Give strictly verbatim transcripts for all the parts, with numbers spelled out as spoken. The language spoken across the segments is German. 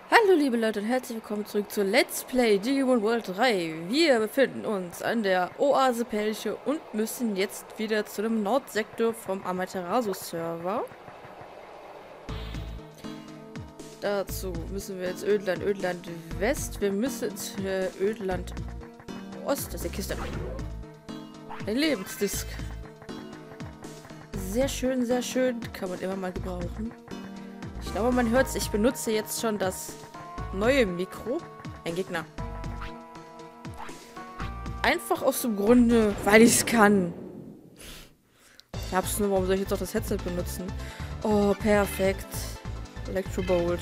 Hallo liebe Leute und herzlich willkommen zurück zu Let's Play Digimon World drei. Wir befinden uns an der Oase Pelche und müssen jetzt wieder zu dem Nordsektor vom Amaterasu-Server. Dazu müssen wir jetzt Ödland, Ödland West. Wir müssen ins äh, Ödland Ost. Das ist die Kiste. Ein Lebensdisk. Sehr schön, sehr schön. Kann man immer mal gebrauchen. Ich glaube, man hört es. Ich benutze jetzt schon das neue Mikro. Ein Gegner. Einfach aus dem Grunde, weil ich es kann. Ich hab's nur, warum soll ich jetzt auch das Headset benutzen? Oh, perfekt. Electrobolt.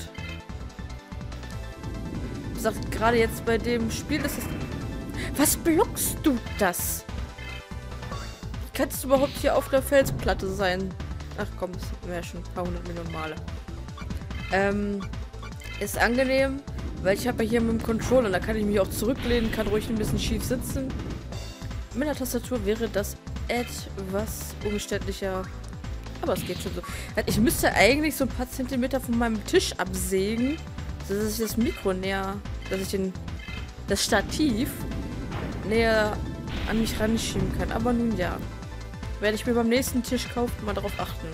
Ich sag gerade jetzt bei dem Spiel ist es. Was blockst du das? Wie kannst du überhaupt hier auf der Felsplatte sein? Ach komm, das wäre schon ein paar hundert Millionen Male. Ähm, ist angenehm, weil ich habe ja hier mit dem Controller, da kann ich mich auch zurücklehnen, kann ruhig ein bisschen schief sitzen. Mit der Tastatur wäre das etwas umständlicher, aber es geht schon so. Ich müsste eigentlich so ein paar Zentimeter von meinem Tisch absägen, dass ich das Mikro näher, dass ich den, das Stativ näher an mich ranschieben kann. Aber nun ja, werde ich mir beim nächsten Tisch kaufen, mal darauf achten.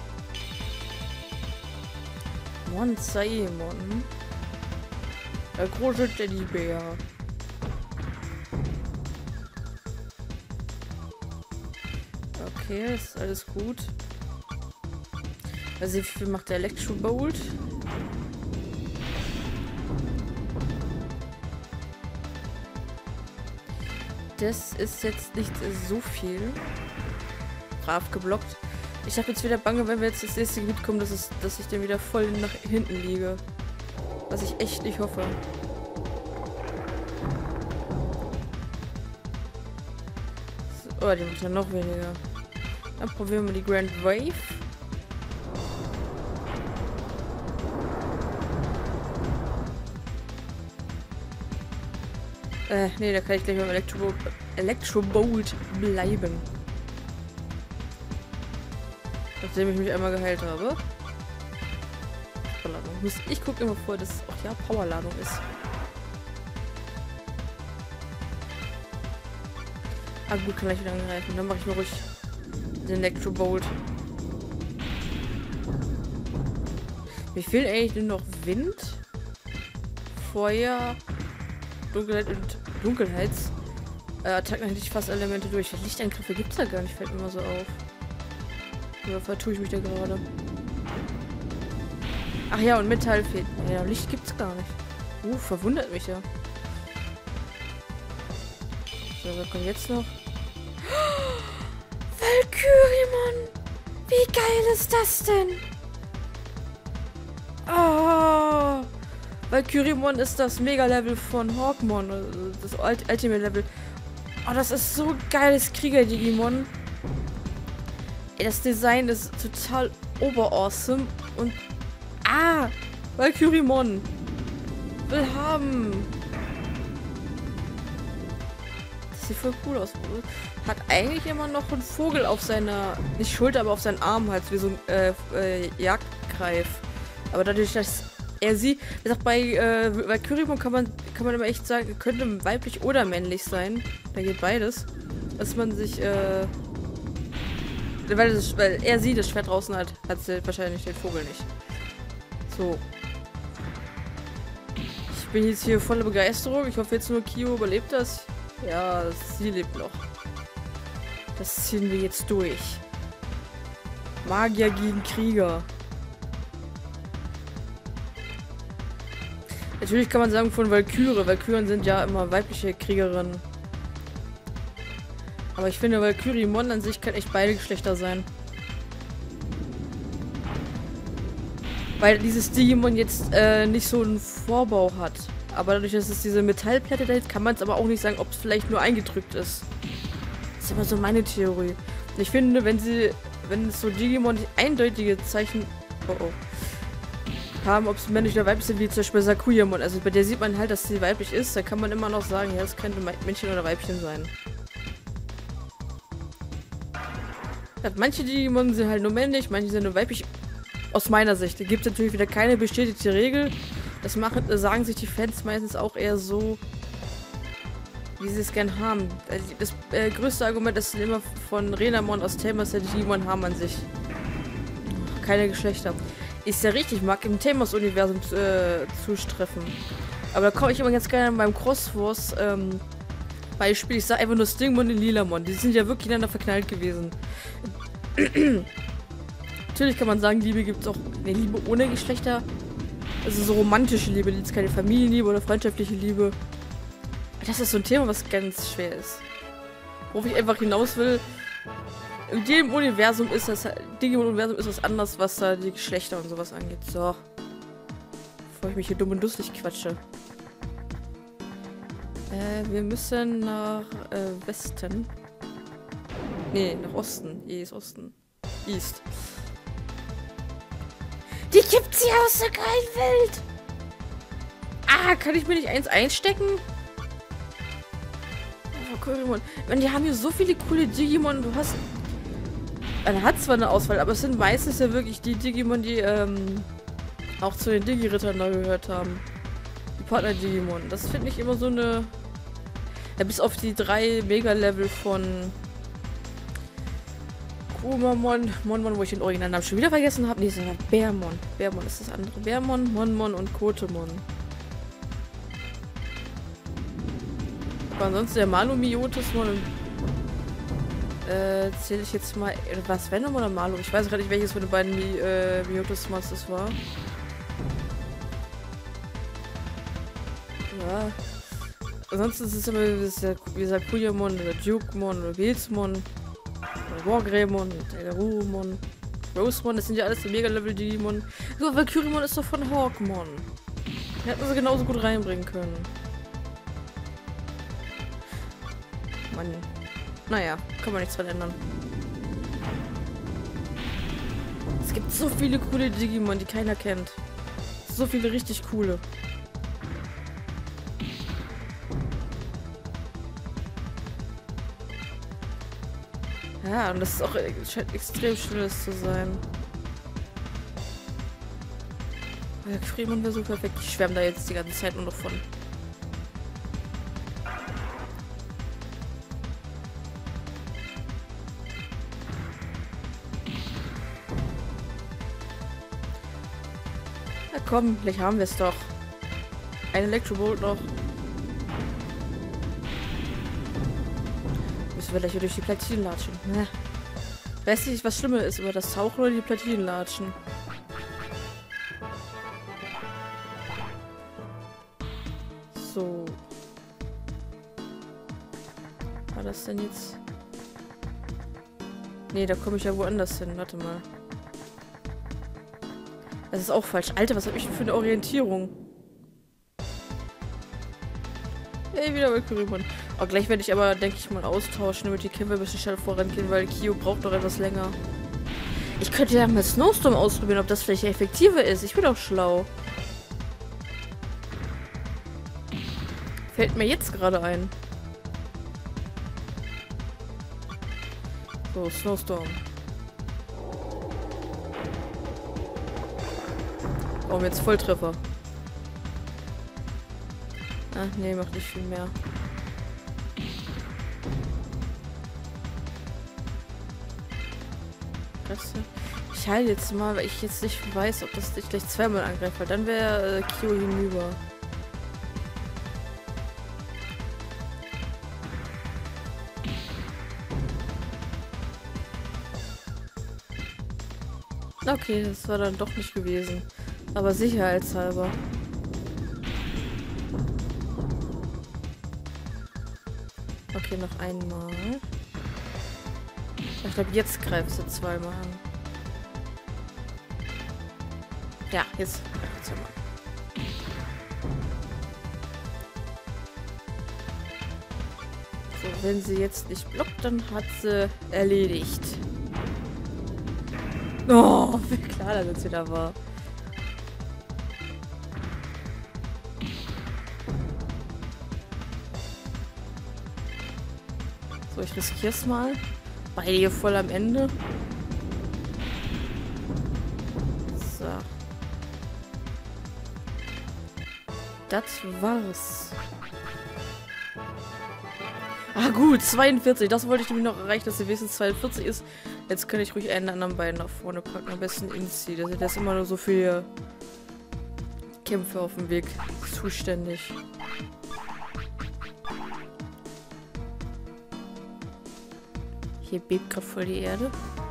Mon-Saimon. Der große Teddybär. Okay, ist alles gut. Also wie viel macht der Electrobolt? Das ist jetzt nicht so viel. Brav geblockt. Ich habe jetzt wieder Bange, wenn wir jetzt das nächste Gebiet kommen, dass, es, dass ich dann wieder voll nach hinten liege. Was ich echt nicht hoffe. So, oh, die macht ja noch weniger. Dann probieren wir die Grand Wave. Äh, nee, da kann ich gleich beim Electrobolt, Electrobolt bleiben. Nachdem ich mich einmal geheilt habe. Ich gucke immer vor, dass es auch ja Powerladung ist. Aber gut, kann ich wieder angreifen. Dann mache ich mir ruhig den Electrobolt. Mir fehlt eigentlich nur noch Wind, Feuer, Dunkelheit und Dunkelheits. Äh, Attacken hätte ich fast Elemente durch. Lichtangriffe gibt es da gar nicht, fällt mir mal so auf. Oder vertue ich mich da gerade? Ach ja, und Metall fehlt. Ja, Licht gibt's gar nicht. Uh, verwundert mich ja. So, was kommt jetzt noch? Valkyriemon! Wie geil ist das denn? Oh! Valkyriemon ist das Mega-Level von Hawkmon. Das Ultimate-Level. Oh, das ist so geiles Krieger-Digimon. Das Design ist total ober-awesome und ah! Valkyriemon! Will haben! Das sieht voll cool aus. Hat eigentlich immer noch einen Vogel auf seiner, nicht Schulter, aber auf seinen Arm halt, wie so ein äh, äh, Jagdgreif. Aber dadurch, dass er sie, wie gesagt, bei äh, Valkyriemon kann man, kann man immer echt sagen, könnte weiblich oder männlich sein. Da geht beides. Dass man sich, äh, Weil, das, weil er sie das Schwert draußen hat, hat sie wahrscheinlich den Vogel nicht. So. Ich bin jetzt hier voller Begeisterung. Ich hoffe jetzt nur, Kyo überlebt das. Ja, sie lebt noch. Das ziehen wir jetzt durch. Magier gegen Krieger. Natürlich kann man sagen von Valkyrie. Valkyren sind ja immer weibliche Kriegerinnen. Aber ich finde, Valkyriemon an sich kann echt beide Geschlechter sein. Weil dieses Digimon jetzt äh, nicht so einen Vorbau hat. Aber dadurch, dass es diese Metallplatte da ist, kann man es aber auch nicht sagen, ob es vielleicht nur eingedrückt ist. Das ist immer so meine Theorie. Und ich finde, wenn sie, wenn es so Digimon eindeutige Zeichen oh oh, haben, ob es männlich oder weiblich sind, wie zum Beispiel Sakuyamon. Also bei der sieht man halt, dass sie weiblich ist. Da kann man immer noch sagen, ja, es könnte Männchen oder Weibchen sein. Manche Digimon sind halt nur männlich, manche sind nur weiblich. Aus meiner Sicht. Da gibt es natürlich wieder keine bestätigte Regel. Das machen, äh, sagen sich die Fans meistens auch eher so, wie sie es gern haben. Das äh, größte Argument, das sie immer von Renamon aus Tamers der Digimon haben an sich. Keine Geschlechter. Ist ja richtig, mag im Tamers-Universum äh, zustreffen. Aber da komme ich immer ganz gerne beim Crossforce ähm, Beispiel. Ich sage einfach nur Stingmon und Lilamon. Die sind ja wirklich ineinander verknallt gewesen. Natürlich kann man sagen, Liebe gibt es auch eine Liebe ohne Geschlechter. Also so romantische Liebe, jetzt keine Familienliebe oder freundschaftliche Liebe. Das ist so ein Thema, was ganz schwer ist. Worauf ich einfach hinaus will, in jedem Universum ist das, Digimon-Universum ist was anderes, was da die Geschlechter und sowas angeht. So. Bevor ich mich hier dumm und lustig quatsche. Äh, wir müssen nach äh, Westen. Nee, nach Osten. E ist Osten. East. Die gibt's hier aus der geilen Welt! Ah, kann ich mir nicht eins einstecken? Digimon. Man, die haben hier so viele coole Digimon. Du hast. Man hat zwar eine Auswahl, aber es sind meistens ja wirklich die Digimon, die ähm, auch zu den Digi-Rittern da gehört haben. Die Partner-Digimon. Das finde ich immer so eine. Ja, bis auf die drei Mega-Level von Kumamon, Monmon, wo ich den Originalnamen schon wieder vergessen habe. Nee, das ist Bearmon. Bearmon ist das andere. Bearmon, Monmon und Kotemon. Aber ansonsten der Malu, Myotismon und äh, zähle ich jetzt mal. Was, Venom oder Malu? Ich weiß gerade nicht, welches von den beiden Mi äh, Myotismons das war. Ja. Ansonsten ist es immer wie gesagt Kuyamon oder Jukemon oder Wilsmon oder Wargreymon oder Garurumon. Rosemon, das sind ja alles die Mega-Level-Digimon. So, Valkyriemon ist doch von Hawkmon. Die hätten sie genauso gut reinbringen können. Mann. Naja, kann man nichts dran ändern. Es gibt so viele coole Digimon, die keiner kennt. So viele richtig coole. Ja, und das ist auch scheint extrem schönes zu sein. Ja, Fremon wäre so perfekt. Ich schwärme da jetzt die ganze Zeit nur noch von. Na komm, vielleicht haben wir es doch. Ein Electrobolt noch. Müssen wir gleich durch die Platinen latschen. Ne? Weiß nicht, was schlimmer ist, über das Tauchen oder die Platinen latschen. So. War das denn jetzt? Nee, da komme ich ja woanders hin. Warte mal. Das ist auch falsch. Alter, was habe ich denn für eine Orientierung? Hey, wieder Valkyriemon. Oh, gleich werde ich aber, denke ich mal, austauschen, damit die Kämpfe ein bisschen schneller vorangehen, weil Kyo braucht noch etwas länger. Ich könnte ja mal Snowstorm ausprobieren, ob das vielleicht effektiver ist. Ich bin auch schlau. Fällt mir jetzt gerade ein. So, Snowstorm. Warum jetzt Volltreffer? Ah, nee, macht nicht viel mehr. Ich heile jetzt mal, weil ich jetzt nicht weiß, ob das dich gleich zweimal angreift, weil dann wäre äh, Kyo hinüber. Okay, das war dann doch nicht gewesen. Aber sicherheitshalber. Okay, noch einmal. Ich glaube, jetzt greifst du zweimal an. Ja, jetzt. Zweimal. So, wenn sie jetzt nicht blockt, dann hat sie erledigt. Oh, wie klar das jetzt wieder war. So, ich riskiere es mal. Beide hier voll am Ende. So. das war's. Ah gut, zweiundvierzig. Das wollte ich nämlich noch erreichen, dass sie wenigstens zweiundvierzig ist. Jetzt kann ich ruhig einen der anderen beiden nach vorne packen. Am besten Inzi. Der ist immer nur so für Kämpfe auf dem Weg zuständig. Hier bebt gerade voll die Erde.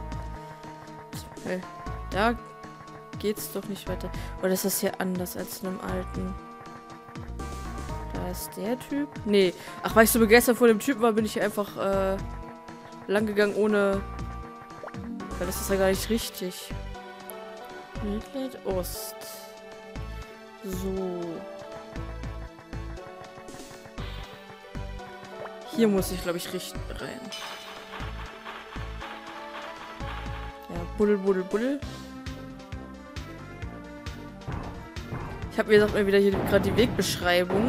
Da geht's doch nicht weiter. Oder ist das hier anders als in einem alten? Da ist der Typ. Nee. Ach, weil ich so begeistert von dem Typen war, bin ich hier einfach äh, lang gegangen ohne... Weil das ist ja gar nicht richtig. Midland Ost. So. Hier muss ich, glaube ich, richten rein. Ja, buddel, buddel, buddel. Ich habe, wie gesagt, mir wieder hier gerade die Wegbeschreibung.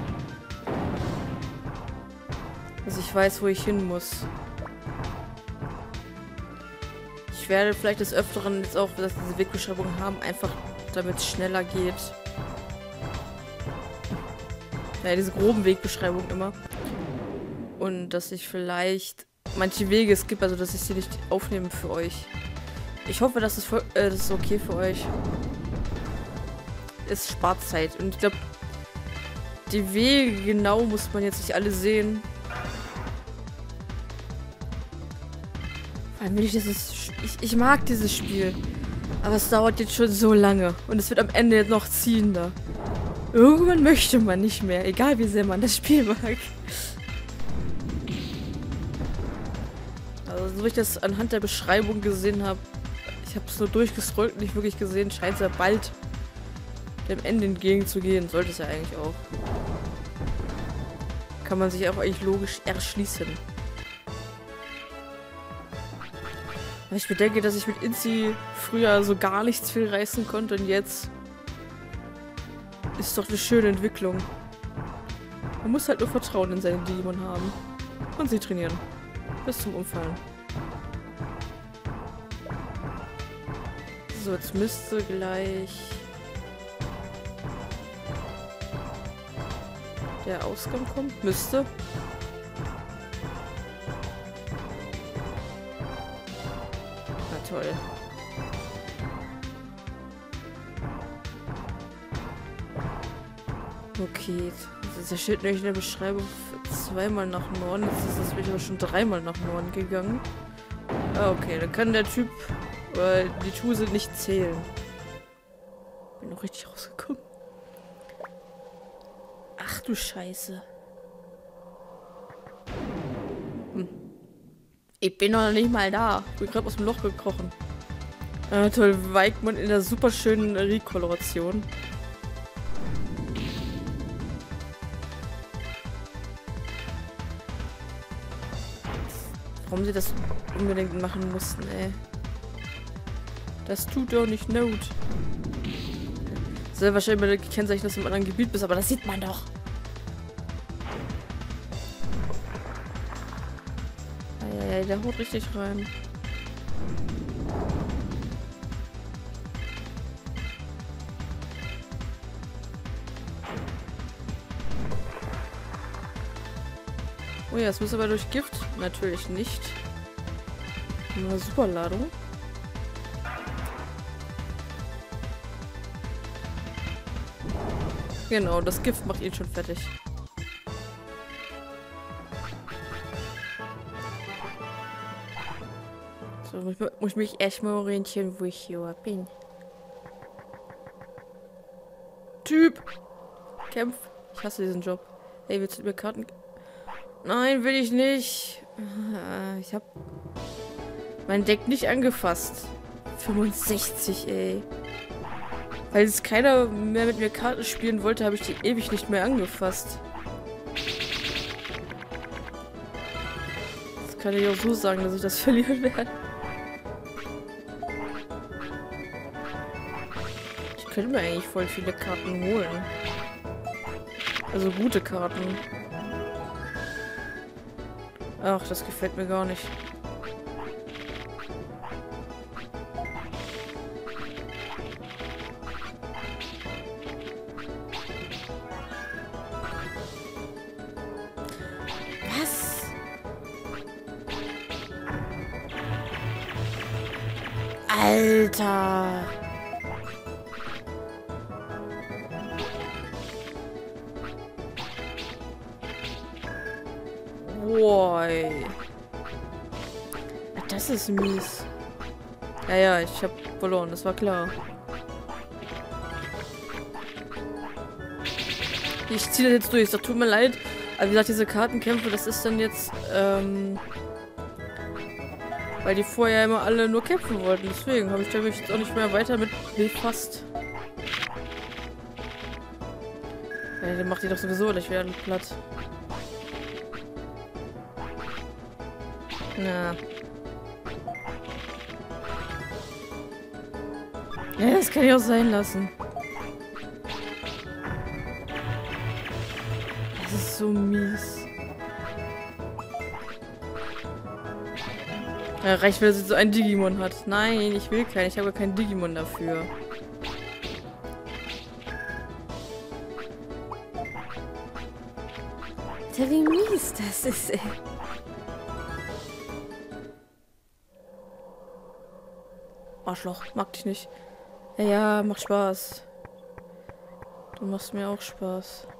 Dass ich weiß, wo ich hin muss. Ich werde vielleicht des Öfteren jetzt auch, dass diese Wegbeschreibung haben, einfach damit es schneller geht. Ja, diese groben Wegbeschreibungen immer. Und dass ich vielleicht manche Wege skippe, also dass ich sie nicht aufnehme für euch. Ich hoffe, dass es, voll, äh, das ist okay für euch. Es spart Zeit. Und ich glaube, die Wege genau muss man jetzt nicht alle sehen. Weil ich, dieses, ich, ich mag dieses Spiel. Aber es dauert jetzt schon so lange. Und es wird am Ende jetzt noch ziehender. Irgendwann möchte man nicht mehr. Egal wie sehr man das Spiel mag. Also so wie ich das anhand der Beschreibung gesehen habe. Ich habe es nur durchgescrollt und nicht wirklich gesehen. Scheint es ja bald dem Ende entgegenzugehen. Sollte es ja eigentlich auch. Kann man sich auch eigentlich logisch erschließen. Weil ich bedenke, dass ich mit Inzi früher so gar nichts viel reißen konnte und jetzt ist doch eine schöne Entwicklung. Man muss halt nur Vertrauen in seine Dämonen haben. Und sie trainieren. Bis zum Umfallen. So, jetzt müsste gleich der Ausgang kommen. Müsste. Na toll. Okay, das steht nämlich in der Beschreibung zweimal nach Norden. Jetzt ist das mich aber schon dreimal nach Norden gegangen. Ah, okay, dann kann der Typ oder die Tuse nicht zählen. Bin noch richtig rausgekommen. Ach du Scheiße. Hm. Ich bin noch nicht mal da. Ich bin gerade aus dem Loch gekrochen. Ah, toll, Weigmann in der super schönen Rekoloration. Warum sie das unbedingt machen mussten, ey. Das tut doch nicht Not. Das soll wahrscheinlich mal gekennzeichnet, dass du im anderen Gebiet bist, aber das sieht man doch. Ja, der haut richtig rein. Oh ja, es muss aber durch Gift. Natürlich nicht. Eine Superladung. Genau, das Gift macht ihn schon fertig. So, muss ich, muss ich mich erstmal orientieren, wo ich hier bin. Typ! Kämpf! Ich hasse diesen Job. Ey, willst du mir Karten... Nein, will ich nicht. Ich habe mein Deck nicht angefasst. fünfundsechzig, ey. Weil jetzt keiner mehr mit mir Karten spielen wollte, habe ich die ewig nicht mehr angefasst. Das kann ich auch so sagen, dass ich das verlieren werde. Ich könnte mir eigentlich voll viele Karten holen. Also gute Karten. Ach, das gefällt mir gar nicht. Alter. Boy. Das ist mies. Ja, ja, ich hab verloren, das war klar. Ich ziehe das jetzt durch, das tut mir leid. Aber wie gesagt, diese Kartenkämpfe, das ist dann jetzt, ähm... weil die vorher immer alle nur kämpfen wollten. Deswegen habe ich da mich jetzt auch nicht mehr weiter mit befasst. Ja, dann macht die doch sowieso nicht wieder platt. Na. Ja, das kann ich auch sein lassen. Das ist so mies. Ja, reicht, wenn sie so ein Digimon hat. Nein, ich will keinen. Ich habe keinen Digimon dafür. Alter, wie mies das ist, ey. Arschloch, mag dich nicht. Ja, ja, macht Spaß. Du machst mir auch Spaß.